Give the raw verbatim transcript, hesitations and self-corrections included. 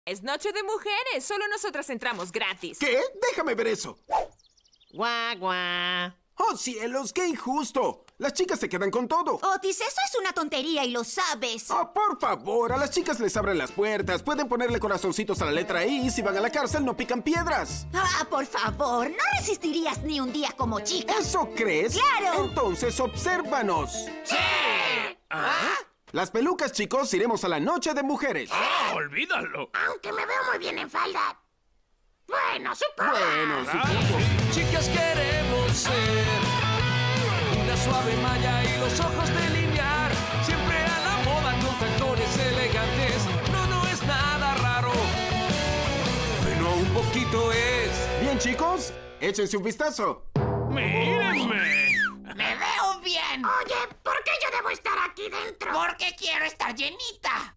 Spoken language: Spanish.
Es noche de mujeres. Solo nosotras entramos gratis. ¿Qué? Déjame ver eso. Guau, guau. ¡Oh, cielos! ¡Qué injusto! Las chicas se quedan con todo. Otis, eso es una tontería y lo sabes. ¡Oh, por favor! A las chicas les abren las puertas. Pueden ponerle corazoncitos a la letra I y si van a la cárcel no pican piedras. Ah, por favor, no resistirías ni un día como chica. ¿Eso crees? ¡Claro! Entonces, obsérvanos. ¡Sí! ¿Ah? Las pelucas, chicos, iremos a la noche de mujeres. ¡Ah, olvídalo! Aunque me veo muy bien en falda. Bueno, supongo. Bueno, Ah, supongo. Chicas, queremos ser una suave malla y los ojos delinear. Siempre a la moda con tacones elegantes. No, no es nada raro. Pero un poquito es. Bien, chicos, échense un vistazo. ¡Mírenme! ¡Me veo bien! Oye, ¿por qué yo debo estar aquí dentro? Porque quiero estar llenita.